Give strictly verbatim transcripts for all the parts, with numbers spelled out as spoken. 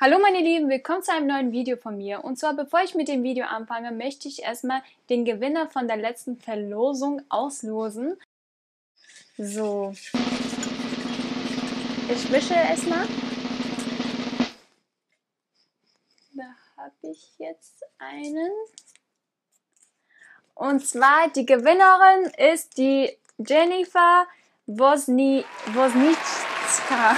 Hallo meine Lieben, willkommen zu einem neuen Video von mir. Und zwar, bevor ich mit dem Video anfange, möchte ich erstmal den Gewinner von der letzten Verlosung auslosen. So, ich wische erstmal. Da habe ich jetzt einen. Und zwar, die Gewinnerin ist die Jennifer Wosni Wosnicka.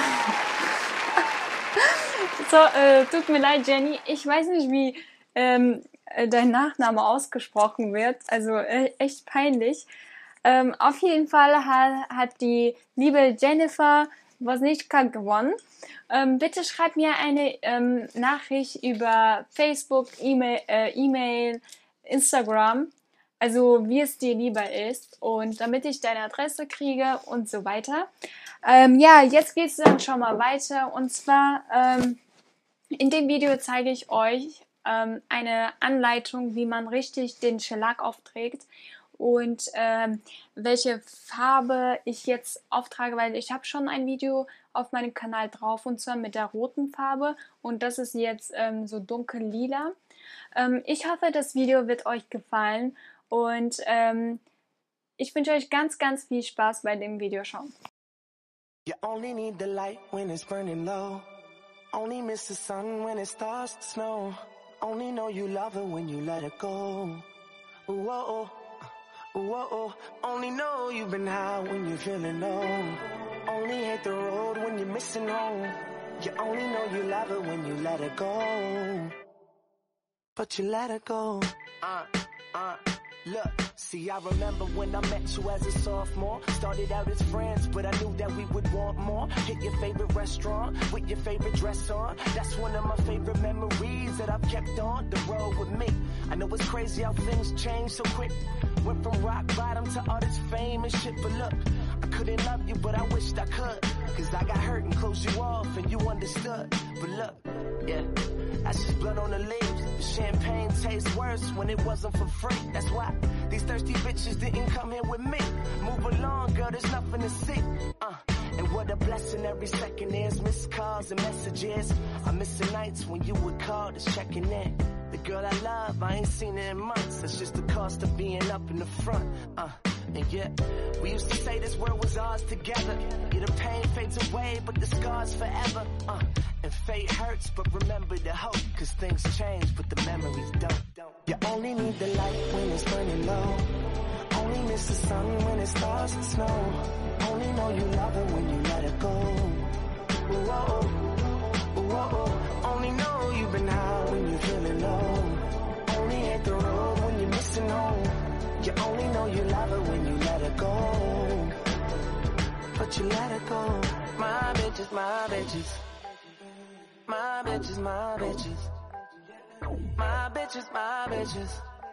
So, äh, tut mir leid, Jenny. Ich weiß nicht, wie ähm, dein Nachname ausgesprochen wird. Also äh, echt peinlich. Ähm, auf jeden Fall hat, hat die liebe Jennifer Wosnicka gewonnen. Ähm, bitte schreib mir eine ähm, Nachricht über Facebook, E-Mail, äh, E-Mail, Instagram. Also wie es dir lieber ist und damit ich deine Adresse kriege und so weiter. Ähm, ja, jetzt geht es dann schon mal weiter und zwar ähm, in dem Video zeige ich euch ähm, eine Anleitung, wie man richtig den Shellac aufträgt und ähm, welche Farbe ich jetzt auftrage, weil ich habe schon ein Video auf meinem Kanal drauf und zwar mit der roten Farbe und das ist jetzt ähm, so dunkel lila. Ähm, ich hoffe, das Video wird euch gefallen und ähm, ich wünsche euch ganz, ganz viel Spaß bei dem Video schauen. You only need the light when it's burning low. Only miss the sun when it starts to snow. Only know you love her when you let her go. Ooh, oh, oh, ooh, oh, oh. Only know you've been high when you're feeling low. Only hate the road when you're missing home. You only know you love her when you let her go. But you let her go. Uh, uh, look. See, I remember when I met you as a sophomore. Started out as friends, but I knew that we would want more. Hit your favorite restaurant with your favorite dress on. That's one of my favorite memories that I've kept on the road with me. I know it's crazy how things change so quick. Went from rock bottom to all this fame and shit, but look, I couldn't love you, but I wished I could. Cause I got hurt and closed you off and you understood. But look, yeah, that's just blood on the leaves. The champagne tastes worse when it wasn't for free. That's why these thirsty bitches didn't come here with me. Move along, girl, there's nothing to see. Uh, and what a blessing every second is. Missed calls and messages. I miss the nights when you would call, just checking in. The girl I love, I ain't seen her in months. That's just the cost of being up in the front. Uh, and yeah, we used to say this world was ours together. Yeah, the pain fades away, but the scars forever. Uh, and fate hurts, but remember the hope. Cause things change, but the memories don't. You only need the light when it's burning low. Only miss the sun when it starts to snow. Only know you love her when you let her go. Ooh, oh, oh, ooh, oh, oh. Only know you've been high when you're feeling low. Only hate the road when you're missing home. You only know you love her when you let her go. But you let her go. My bitches, my bitches. My bitches, my bitches. My bitches, my bitches.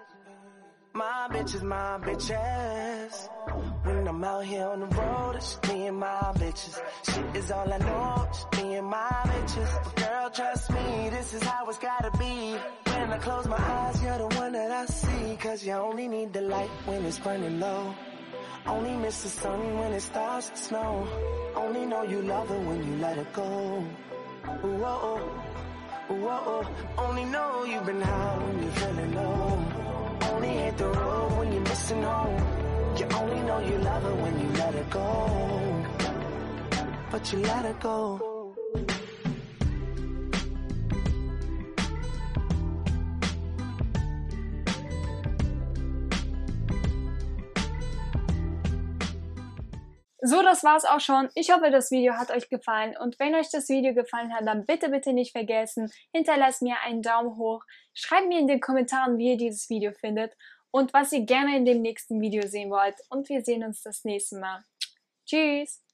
My bitches, my bitches. When I'm out here on the road, it's just me and my bitches. Shit is all I know, just me and my bitches. But girl, trust me, this is how it's gotta be. When I close my eyes, you're the one that I see. Cause you only need the light when it's burning low. Only miss the sun when it starts to snow. Only know you love her when you let her go. Ooh, oh, oh, ooh, oh, oh. Only know you've been high when you're feeling low. Only hate the road when you're missing home. You only know you love her when you let her go. But you let her go. So, das war's auch schon. Ich hoffe, das Video hat euch gefallen und wenn euch das Video gefallen hat, dann bitte, bitte nicht vergessen, hinterlasst mir einen Daumen hoch, schreibt mir in den Kommentaren, wie ihr dieses Video findet und was ihr gerne in dem nächsten Video sehen wollt und wir sehen uns das nächste Mal. Tschüss!